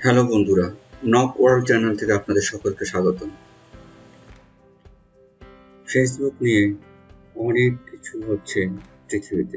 Hello বন্ধুরা, knock world channel থেকে আপনাদের সকলকে স্বাগতম। ফেসবুক নিয়ে অনেক কিছু হচ্ছে পৃথিবীতে।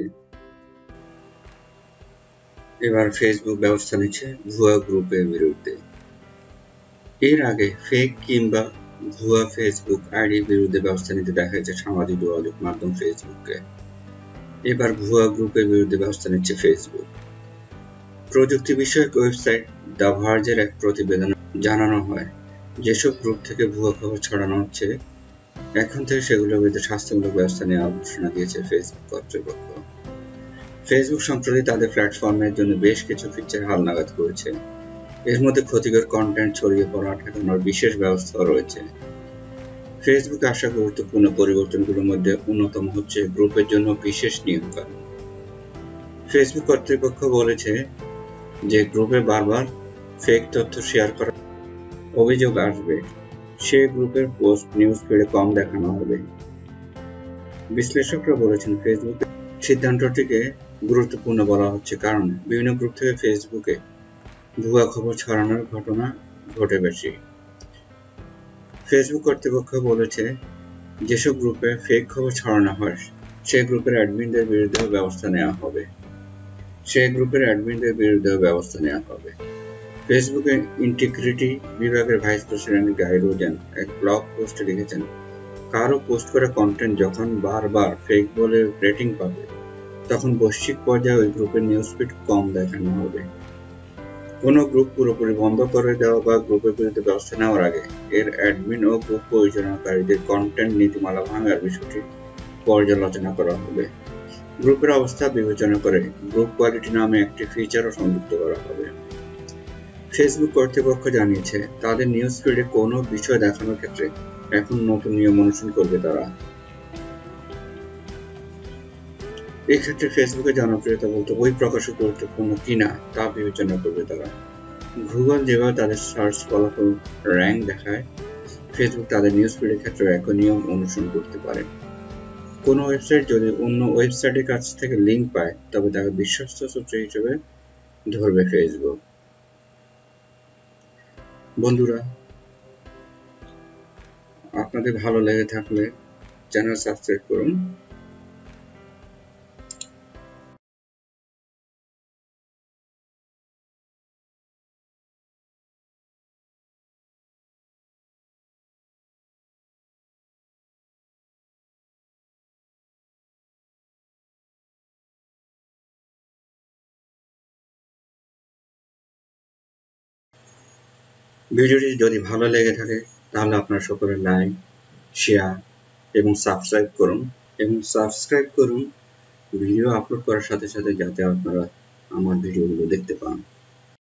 এবার ফেসবুক ব্যবস্থা নিচ্ছে ভুয়া গ্রুপের বিরুদ্ধে। এর আগে ফেক কিংবা ভুয়া ফেসবুক আইডির বিরুদ্ধে ব্যবস্থা নিতে দেখা যাচ্ছে সামাজিক যোগাযোগ মাধ্যম ফেসবুককে। এবার ভুয়া গ্রুপের বিরুদ্ধে ব্যবস্থা নিচ্ছে ফেসবুক। প্রযুক্তি বিষয়ক ওয়েবসাইট দ্য ভার্জের এক প্রতিবেদনে জানানো হয়, যেসব গ্রুপ থেকে ভুয়া খবর ছড়ানো হচ্ছে এখন থেকে সেগুলোর বিরুদ্ধে শাস্তিমূলক ব্যবস্থা নেওয়ার ঘোষণা দিয়েছে ফেসবুক কর্তৃপক্ষ। ফেসবুক সম্প্রতি তাদের প্ল্যাটফর্মের জন্য বেশ কিছু ফিচার হালনাগাদ করেছে। এর মধ্যে ক্ষতিকর কন্টেন্ট ছড়িয়ে পড়া ঠেকানোর বিশেষ ব্যবস্থা রয়েছে। ফেসবুকে আসা গুরুত্বপূর্ণ পরিবর্তনগুলোর মধ্যে অন্যতম হচ্ছে গ্রুপের জন্য বিশেষ নিয়মকানুন। ফেসবুক কর্তৃপক্ষ বলেছে যে গ্রুপে বারবার ফেক তথ্য শেয়ার করার অভিযোগ আসবে সে গ্রুপের পোস্ট নিউজ ফিডে কম দেখানো হবে। বিশ্লেষকরা বলেছেন ফেসবুকের সিদ্ধান্তটিকে গুরুত্বপূর্ণ বলা হচ্ছে কারণ বিভিন্ন গ্রুপ থেকে ফেসবুকে ভুয়া খবর ছড়ানোর ঘটনা ঘটে বেশি। ফেসবুক কর্তৃপক্ষ বলেছে যেসব গ্রুপে ফেক খবর ছড়ানো হয় সেই গ্রুপের অ্যাডমিনদের বিরুদ্ধেও ব্যবস্থা নেওয়া হবে। ফেসবুকের ইন্টিগ্রিটি বিভাগের ভাইস প্রেসিডেন্ট গাই রোজেন এক ব্লগ পোস্টে লিখেছেন, কারো পোস্ট করা কন্টেন্ট যখন বারবার ফেক বলে রেটিং পাবে তখন বৈশ্বিক পর্যায়ে ওই গ্রুপের নিউজ ফিড কম দেখানো হবে। কোনো গ্রুপ পুরোপুরি বন্ধ করে দেওয়া বা গ্রুপের বিরুদ্ধে ব্যবস্থা নেওয়ার আগে এর অ্যাডমিন ও গ্রুপ পরিচালনাকারীদের কন্টেন্ট নীতিমালা ভাঙার বিষয়টি পর্যালোচনা করা হবে। গ্রুপের অবস্থা বিবেচনা করে গ্রুপ কোয়ালিটি নামে একটি ফিচারও সংযুক্ত করা হবে। ফেসবুক কর্তৃপক্ষ জানিয়েছে তাদের নিউজ ফিডে কোনো বিষয় দেখানোর ক্ষেত্রে এখন নতুন নিয়ম অনুসরণ করবে তারা। এক্ষেত্রে ফেসবুকের জনপ্রিয়তা বলতে ওই প্রকাশক গুরুত্বপূর্ণ কিনা তা বিবেচনা করবে তারা। গুগল যেভাবে তাদের সার্চ ফলাফল র্যাঙ্ক দেখায়, ফেসবুক তাদের নিউজ ফিডের ক্ষেত্রে একই নিয়ম অনুসরণ করতে পারে। কোনো ওয়েবসাইট যদি অন্য ওয়েবসাইটের কাছ থেকে লিঙ্ক পায় তবে তাকে বিশ্বস্ত সূত্র হিসেবে ধরবে ফেসবুক। বন্ধুরা, আপনাদের ভালো লেগে থাকলে চ্যানেল সাবস্ক্রাইব করুন। ভিডিওটি যদি ভালো লেগে থাকে তাহলে আপনারা সকলে লাইক, শেয়ার এবং সাবস্ক্রাইব করুন ভিডিও আপলোড করার সাথে সাথে যাতে আপনারা আমার ভিডিওগুলো দেখতে পান।